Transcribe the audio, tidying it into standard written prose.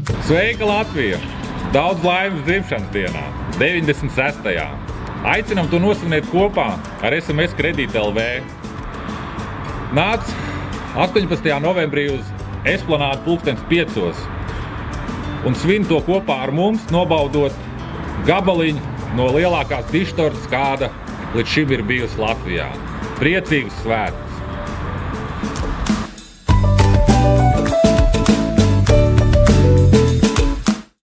Sveika Latvija! Daudz laimes dzimšanas dienā, 96. Aicinam to nosvinēt kopā ar SMS Kredīt LV. Nāc 18. novembrī uz Esplanādu 5. un svin to kopā ar mums, nobaudot gabaliņu no lielākās dištortes, kāda līdz šim ir bijusi Latvijā. Priecīgus svētkus!